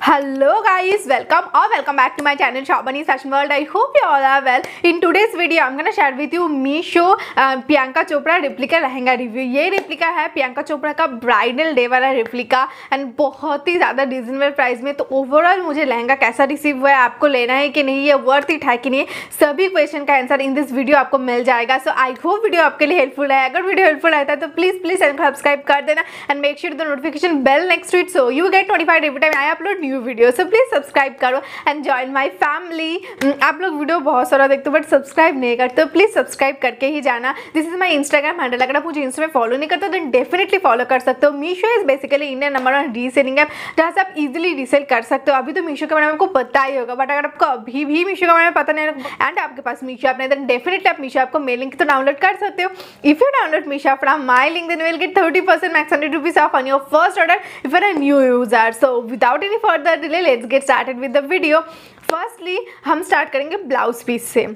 Hello guys, welcome back to my channel Shobani Fashion World. I hope you all are well. In today's video I'm gonna share with you Meesho Priyanka Chopra replica lehenga review. ये replica है प्रियंका चोपड़ा का bridal day वाला replica and बहुत ही ज़्यादा reasonable price में। तो overall मुझे लहंगा कैसा रिसीव हुआ है, आपको लेना है कि नहीं, ये वर्थ इट है कि नहीं, सभी क्वेश्चन का आंसर इन दिस वीडियो आपको मिल जाएगा। सो आई होप वीडियो आपके लिए हेल्पफुल है। अगर वीडियो हेल्पफुल रहता है तो प्लीज़ चैनल को सब्सक्राइब कर देना and make sure the notification bell next to it so you get notified every time I upload new video. So please subscribe करो एंड जॉइन माय फैमिली। आप लोग video बहुत सारा देखते हो बट सब्सक्राइब नहीं करते, तो प्लीज सब्सक्राइब करके ही जाना। This is my Instagram handle. अगर आप मुझे इंस्टा में फॉलो नहीं करते तो डेफिनेटली फॉलो कर सकते हो। Meesho is basically India number 1 reselling app जहाँ से आप इजीली रीसेल कर सकते हो। अभी तो मीशो के बारे में आपको पता ही होगा, बट अगर आपको अभी भी मीशो के बारे में पता नहीं है एंड आपके पास मीशो ऐप नहीं तो डेफिनेटली आप मीशो ऐप को मेरे लिंक तो डाउनलोड कर सकते हो। If you download Meesho app from my link then you will get 30% max 100 rupees off on your first order if you're a new user. So without any further delay let's get started with the video. Firstly हम start करेंगे blouse piece से।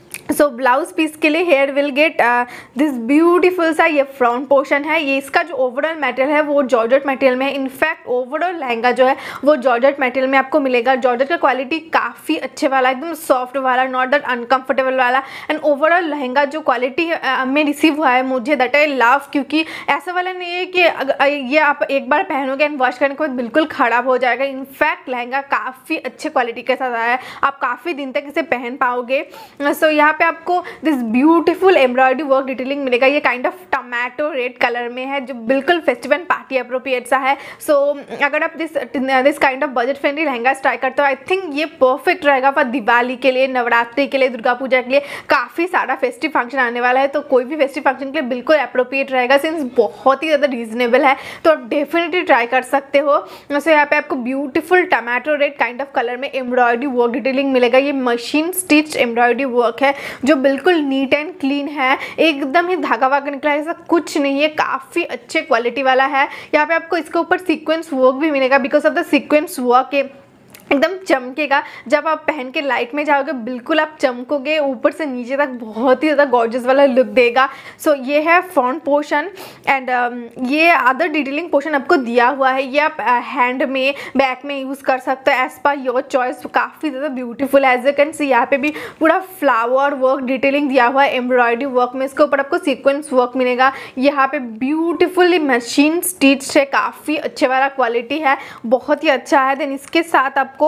So blouse piece के लिए here will get this beautiful सा ये front portion है। ये इसका जो ओवरऑल मटेरियल है वो जॉर्जेट मटेरियल में है। इनफैक्ट ओवरऑल लहंगा जो है वो जॉर्जेट मटेरियल में आपको मिलेगा। जॉर्जेट का क्वालिटी काफ़ी अच्छे वाला, एकदम सॉफ्ट वाला, नॉट दैट अनकंफर्टेबल वाला। एंड ओवरऑल लहंगा जो क्वालिटी में रिसीव हुआ है मुझे दैट आई लव, क्योंकि ऐसा वाला नहीं है कि ये आप एक बार पहनोगे एंड वॉश करने के बाद बिल्कुल ख़राब हो जाएगा। इनफैक्ट लहंगा काफ़ी अच्छे क्वालिटी के साथ आया है, आप काफ़ी दिन तक इसे पहन पाओगे। सो यहाँ पे आपको this beautiful embroidery work detailing मिलेगा। ये kind of tomato red colour में है जो बिल्कुल फेस्टिव एंड पार्टी अप्रोप्रिएट सा है। सो अगर आप this kind of budget friendly lehenga try करते हो आई थिंक ये परफेक्ट रहेगा फॉर दिवाली के लिए, नवरात्रि के लिए, दुर्गा पूजा के लिए। काफ़ी सारा फेस्टिव फंक्शन आने वाला है तो कोई भी फेस्टिव फंक्शन के लिए बिल्कुल अप्रोप्रिएट रहेगा सिंस बहुत ही ज़्यादा रीजनेबल है, तो आप डेफिनेटली ट्राई कर सकते हो। सो यहाँ पे आपको beautiful tomato red kind of colour में एम्ब्रॉयडरी वर्क डिटेलिंग मिलेगा। ये मशीन स्टिच एम्ब्रॉयडरी वर्क है जो बिल्कुल नीट एंड क्लीन है, एकदम ही धागा वागा निकला है, ऐसा कुछ नहीं है, काफ़ी अच्छे क्वालिटी वाला है। यहाँ पे आपको इसके ऊपर सीक्वेंस वर्क भी मिलेगा। Because of the sequence work एकदम चमकेगा। जब आप पहन के लाइट में जाओगे बिल्कुल आप चमकोगे, ऊपर से नीचे तक बहुत ही ज़्यादा गॉर्जियस वाला लुक देगा। सो ये है फ्रंट पोर्शन एंड ये अदर डिटेलिंग पोर्शन आपको दिया हुआ है। ये आप हैंड में, बैक में यूज़ कर सकते हो एज पर योर चॉइस। काफ़ी ज़्यादा ब्यूटीफुल है। एज यू कैन सी यहाँ पे भी पूरा फ्लावर वर्क डिटेलिंग दिया हुआ है एम्ब्रॉयडरी वर्क में। इसके ऊपर आपको सीक्वेंस वर्क मिलेगा। यहाँ पे ब्यूटीफुली मशीन स्टिच है, काफ़ी अच्छे वाला क्वालिटी है, बहुत ही अच्छा है। देन इसके साथ आपको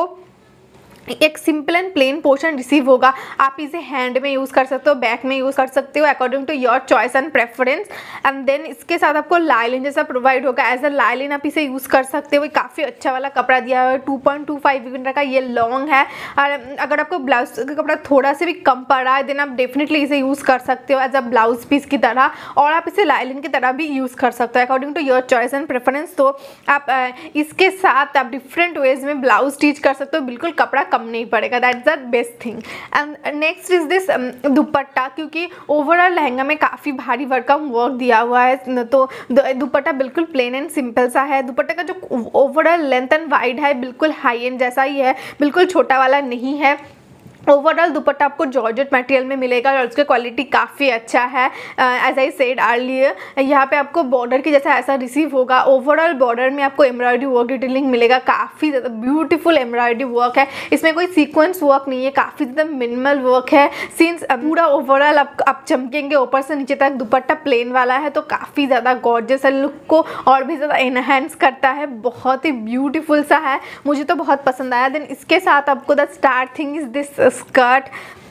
एक simple and plain portion receive होगा। आप इसे हैंड में यूज़ कर सकते हो, बैक में यूज़ कर सकते हो according to your choice and preference. And then इसके साथ आपको लाइलिन जैसा प्रोवाइड होगा। एज अ लाइलिन आप इसे यूज़ कर सकते हो। काफ़ी अच्छा वाला कपड़ा दिया हुआ है, 2.25 मीटर का ये लॉन्ग है। और अगर आपको ब्लाउज का कपड़ा थोड़ा से भी कम पड़ रहा है देन आप डेफिनेटली इसे यूज़ कर सकते हो एज अ ब्लाउज पीस की तरह, और आप इसे लाइलिन की तरह भी यूज़ कर सकते हो according to your choice and preference. तो आप इसके साथ आप डिफरेंट वेज में ब्लाउज स्टिच कर सकते हो, बिल्कुल कपड़ा कम नहीं पड़ेगा। That's the best thing. And next is this dupatta, क्योंकि ओवरऑल लहंगा में काफ़ी भारी वर्कम वर्क दिया हुआ है तो दुपट्टा बिल्कुल प्लेन एंड सिंपल सा है। दुपट्टे का जो ओवरऑल लेंथ एंड वाइड है बिल्कुल हाई एंड जैसा ही है, बिल्कुल छोटा वाला नहीं है। ओवरऑल दुपट्टा आपको जॉर्जेट मटेरियल में मिलेगा और उसकी क्वालिटी काफ़ी अच्छा है। एज आई सेड अर्लियर यहाँ पे आपको बॉर्डर की जैसा ऐसा रिसीव होगा। ओवरऑल बॉर्डर में आपको एम्ब्रॉयडरी वर्क डिटेलिंग मिलेगा, काफ़ी ज़्यादा ब्यूटीफुल एम्ब्रॉयडरी वर्क है। इसमें कोई सीक्वेंस वर्क नहीं है, काफ़ी ज़्यादा मिनिमल वर्क है। सिंस पूरा ओवरऑल आप चमकेंगे ऊपर से नीचे तक। दुपट्टा प्लेन वाला है तो काफ़ी ज़्यादा गॉर्जियस लुक को और भी ज़्यादा एनहेंस करता है, बहुत ही ब्यूटीफुल सा है, मुझे तो बहुत पसंद आया। देन इसके साथ आपको the start thing is this skirt.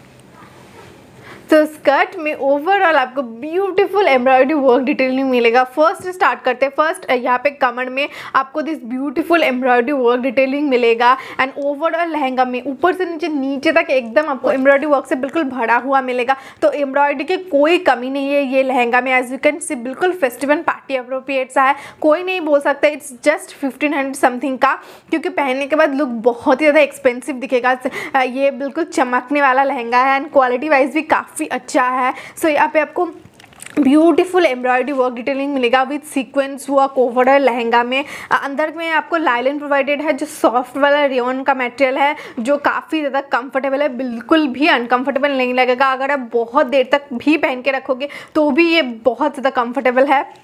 तो स्कर्ट में ओवरऑल आपको ब्यूटीफुल एम्ब्रॉयडरी वर्क डिटेलिंग मिलेगा। फर्स्ट स्टार्ट करते हैं। फर्स्ट यहाँ पे कमर में आपको this beautiful embroidery work detailing मिलेगा एंड ओवरऑल लहंगा में ऊपर से नीचे तक एकदम आपको एम्ब्रॉयडरी वर्क से बिल्कुल भरा हुआ मिलेगा। तो एम्ब्रॉयडरी की कोई कमी नहीं है ये लहंगा में। एज यू कैन सी बिल्कुल फेस्टिव एंड पार्टी अप्रोप्रिएट सा है, कोई नहीं बोल सकता इट्स जस्ट 1500 समथिंग का, क्योंकि पहनने के बाद लुक बहुत ही ज़्यादा एक्सपेंसिव दिखेगा। ये बिल्कुल चमकने वाला लहंगा है एंड क्वालिटी वाइज भी काफ़ी अच्छा है। सो यहाँ पे आपको ब्यूटीफुल एम्ब्रॉयडरी वर्क डिटेलिंग मिलेगा with sequins work overall lehenga में। अंदर में आपको लाइलिन प्रोवाइडेड है जो सॉफ्ट वाला रेयन का मटेरियल है, जो काफ़ी ज़्यादा कंफर्टेबल है, बिल्कुल भी अनकंफर्टेबल नहीं लगेगा। अगर आप बहुत देर तक भी पहन के रखोगे तो भी ये बहुत ज़्यादा कंफर्टेबल है।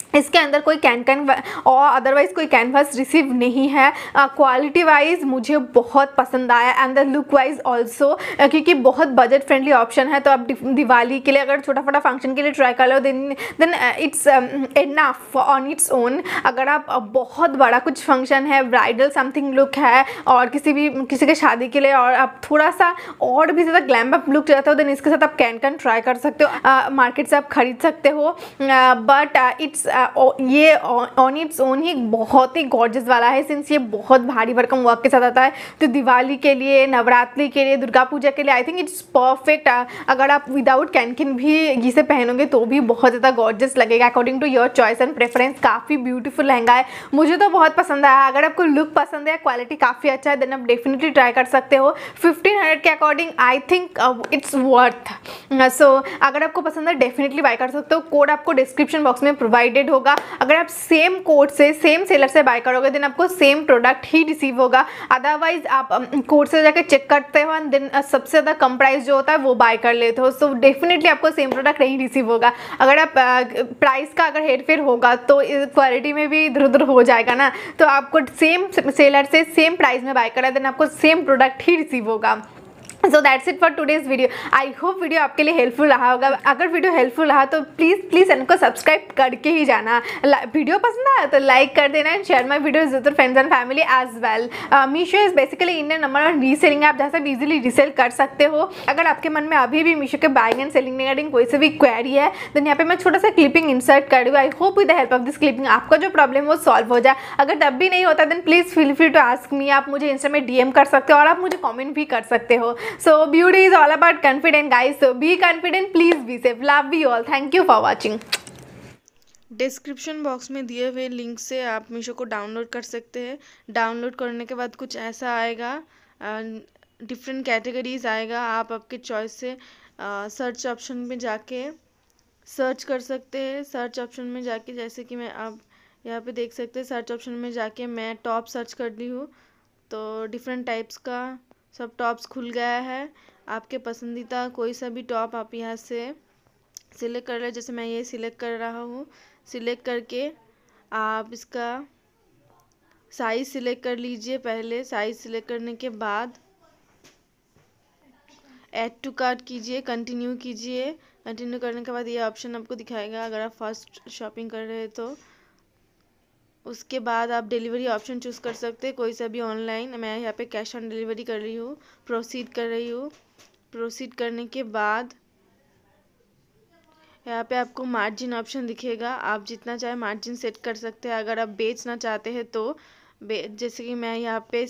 इसके अंदर कोई कैन और अदरवाइज़ कोई कैनवास रिसीव नहीं है। क्वालिटी वाइज मुझे बहुत पसंद आया and the look wise also, क्योंकि बहुत बजट फ्रेंडली ऑप्शन है। तो आप दिवाली के लिए अगर छोटा छोटा फंक्शन के लिए ट्राई कर लो then it's enough on its own. अगर आप बहुत बड़ा कुछ फंक्शन है, ब्राइडल समथिंग लुक है और किसी के शादी के लिए और आप थोड़ा सा और भी ज़्यादा ग्लैम अप लुक चाहते हो देन इसके साथ आप कैन ट्राई कर सकते हो, मार्केट से आप खरीद सकते हो। बट इट्स ये ऑन इट्स ओन ही बहुत ही गॉर्जियस वाला है, सिंस ये बहुत भारी भरकम वर्क के साथ आता है। तो दिवाली के लिए, नवरात्रि के लिए, दुर्गा पूजा के लिए आई थिंक इट्स परफेक्ट। अगर आप विदाउट कैन भी इसे पहनोगे तो भी बहुत ज़्यादा गॉर्जियस लगेगा। According to your choice and preference काफ़ी ब्यूटीफुल लहंगा है, मुझे तो बहुत पसंद आया। अगर आपको लुक पसंद है, क्वालिटी काफ़ी अच्छा है देन आप डेफिनेटली ट्राई कर सकते हो। 1500 के according I think it's worth. So अगर आपको पसंद है डेफिनेटली बाय कर सकते हो। कोड आपको डिस्क्रिप्शन बॉक्स में प्रोवाइडेड होगा। अगर आप सेम कोड से, सेम सेलर से बाय करोगे देन आपको सेम प्रोडक्ट ही रिसीव होगा। अदरवाइज आप कोड से जाकर चेक करते हो एंड देन सबसे ज़्यादा कम प्राइस जो होता है वो बाय कर लेते हो। सो डेफिनेटली आपको सेम प्रोडक्ट नहीं रिसीव होगा। अगर आप प्राइस का अगर हेरफेर होगा तो क्वालिटी में भी इधर उधर हो जाएगा ना। तो आपको सेम सेलर से सेम प्राइस में बाय करा देन आपको सेम प्रोडक्ट ही रिसीव होगा। So that's it for today's video. I hope video आपके लिए हेल्पफुल रहा होगा। अगर वीडियो हेल्पफुल रहा तो प्लीज़ चैनल को सब्सक्राइब करके ही जाना। वीडियो पसंद आया तो लाइक कर देना and share my videos with friends and family as well. Meesho is basically Indian number 1 reselling app जहाँ से इजीली रीसेल कर सकते हो। अगर आपके मन में अभी भी मीशो के बाइंग एंड सेलिंग रिगार्डिंग कोई से भी क्वेरी है देन यहाँ पे मैं छोटा सा क्लिपिंग इंसर्ट कर रही हूँ। I hope with the help of this clipping आपका जो प्रॉब्लम वो सॉल्व हो जाए। अगर तब भी नहीं होता then please feel free to ask me. आप मुझे इंस्टा में DM कर सकते हो और आप मुझे कॉमेंट भी कर सकते हो। So beauty is all about confident guys, so be confident, please be safe, love you all, thank you for watching। Description box में दिए हुए लिंक से आप मीशो को डाउनलोड कर सकते हैं। डाउनलोड करने के बाद कुछ ऐसा आएगा, डिफरेंट कैटेगरीज आएगा। आप आपके चॉइस से सर्च ऑप्शन में जाके सर्च कर सकते हैं। सर्च ऑप्शन में जाके जैसे कि मैं आप यहाँ पे देख सकते हैं, सर्च ऑप्शन में जाके मैं टॉप सर्च कर ली हूँ तो डिफरेंट टाइप्स का सब टॉप्स खुल गया है। आपके पसंदीदा कोई सा भी टॉप आप यहाँ से सिलेक्ट कर ले। जैसे मैं ये सिलेक्ट कर रहा हूँ। सिलेक्ट करके आप इसका साइज़ सिलेक्ट कर लीजिए। पहले साइज़ सिलेक्ट करने के बाद ऐड टू कार्ट कीजिए, कंटिन्यू कीजिए। कंटिन्यू करने के बाद ये ऑप्शन आपको दिखाएगा अगर आप फर्स्ट शॉपिंग कर रहे हैं तो। उसके बाद आप डिलीवरी ऑप्शन चूज़ कर सकते हैं कोई सा भी ऑनलाइन। मैं यहाँ पे कैश ऑन डिलीवरी कर रही हूँ, प्रोसीड कर रही हूँ। प्रोसीड करने के बाद यहाँ पे आपको मार्जिन ऑप्शन दिखेगा। आप जितना चाहे मार्जिन सेट कर सकते हैं। अगर आप बेचना चाहते हैं तो जैसे कि मैं यहाँ पे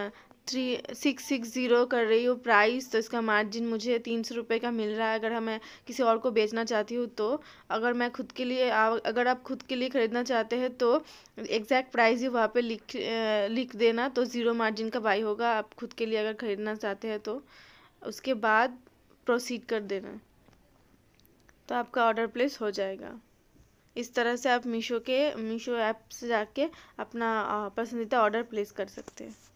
3660 कर रही हूँ प्राइस, तो इसका मार्जिन मुझे 300 रुपये का मिल रहा है। अगर मैं किसी और को बेचना चाहती हूँ तो अगर मैं खुद के लिए अगर आप खुद के लिए ख़रीदना चाहते हैं तो एग्जैक्ट प्राइस ही वहाँ पे लिख देना, तो ज़ीरो मार्जिन का बाई होगा। आप खुद के लिए अगर ख़रीदना चाहते हैं तो उसके बाद प्रोसीड कर देना तो आपका ऑर्डर प्लेस हो जाएगा। इस तरह से आप मीशो ऐप से जाके अपना पसंदीदा ऑर्डर प्लेस कर सकते हैं।